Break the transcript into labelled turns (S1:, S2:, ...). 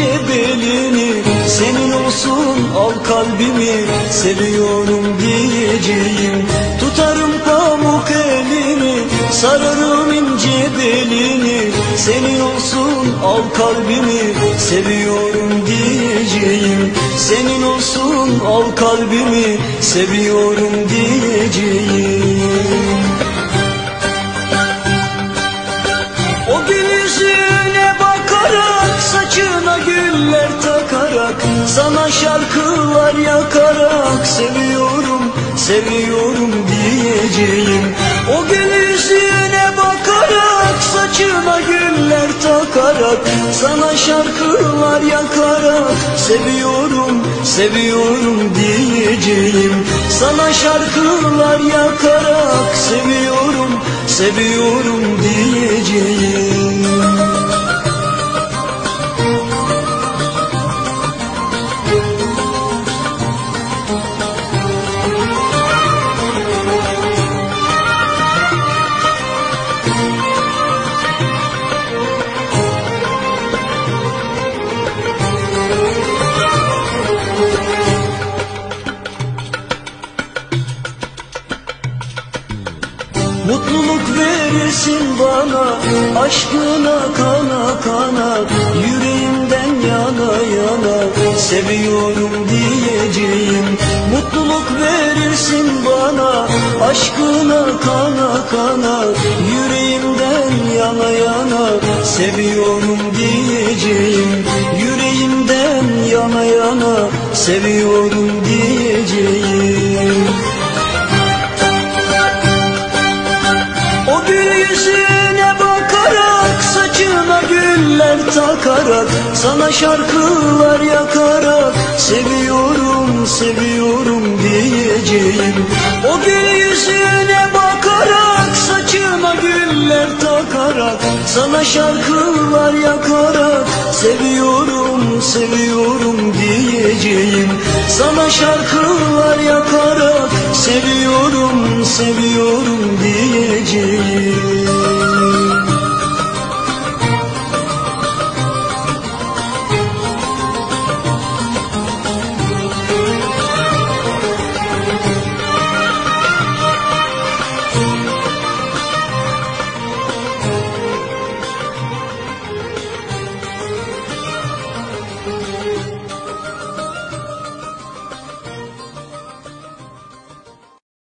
S1: ince belini, senin olsun al kalbimi, seviyorum diyeceğim. Tutarım pamuk elini, sararım ince belini, senin olsun al kalbimi, seviyorum diyeceğim. Senin olsun al kalbimi, seviyorum diyeceğim. O gül yüzüne bakarak, saçına güller takarak, sana şarkılar yakarak, seviyorum, seviyorum diyeceğim. O gül yüzüne bakarak, saçına güller takarak, sana şarkılar yakarak, seviyorum, seviyorum diyeceğim. Sana şarkılar yakarak, seviyorum, seviyorum diyeceğim. Mutluluk verirsin bana, aşkına kana kana, yüreğimden yana yana, seviyorum diyeceğim. Mutluluk verirsin bana, aşkına kana kana, yüreğimden yana yana, seviyorum diyeceğim. Yüreğimden yana yana, seviyorum diyeceğim. O gül yüzüne bakarak, saçına güller takarak, sana şarkılar yakarak, seviyorum, seviyorum diyeceğim. O gül yüzüne bakarak, saçına güller takarak, sana şarkılar yakarak, seviyorum, seviyorum diyeceğim. Sana şarkılar yakarak, seviyorum, seviyorum diyeceğim.